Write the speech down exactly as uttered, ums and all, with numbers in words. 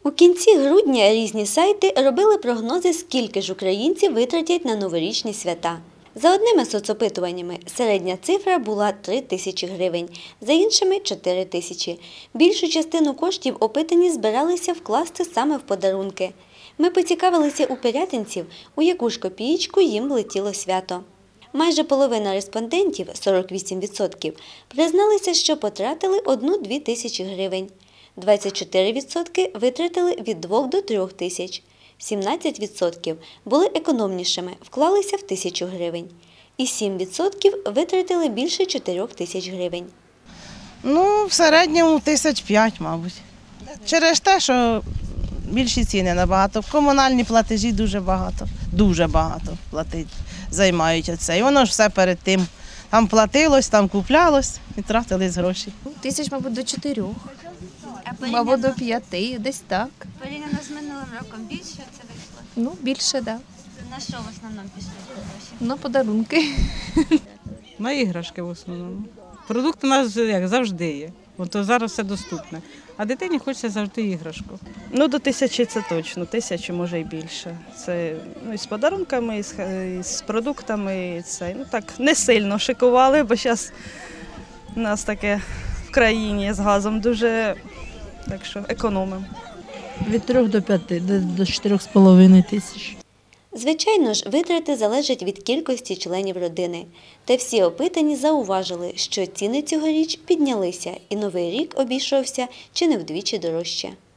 У кінці грудня різні сайти робили прогнози, скільки ж українців витратять на новорічні свята. За одними соцопитуваннями середня цифра була три тисячі гривень, за іншими – чотири тисячі. Більшу частину коштів опитані збиралися вкласти саме в подарунки. Ми поцікавилися у пирятинців, у яку ж копієчку їм влетіло свято. Майже половина респондентів – сорок вісім відсотків – призналися, що потратили одну-дві тисячі гривень. двадцять чотири відсотки витратили від двох до трьох тисяч. сімнадцять відсотків були економнішими, вклалися в тисячу гривень. І сім відсотків витратили більше чотирьох тисяч гривень. Ну, в середньому тисяч п'ять, мабуть. Через те, що більші ціни набагато. В комунальні платежі дуже багато, дуже багато платить, займають оце. І воно ж все перед тим. Там платилось, там куплялось і тратились гроші. Тисяч, мабуть, до чотирьох, мабуть, до п'яти, десь так. Порівняно з минулим роком більше це вийшло? Ну, більше, так. Да. На що в основному пішли гроші? Ну, подарунки. На іграшки в основному. Продукт у нас як завжди є. От зараз все доступне. А дитині хочеться завжди іграшку. Ну, до тисячі це точно, тисячі, може і більше. Це ну, і з подарунками, і з, і з продуктами. І це, ну, так, не сильно шикували, бо зараз у нас таке в країні з газом дуже, так що економимо. Від трьох до п'яти, до чотирьох з половиною тисяч. Звичайно ж, витрати залежать від кількості членів родини. Та всі опитані зауважили, що ціни цьогоріч піднялися і новий рік обійшовся чи не вдвічі дорожче.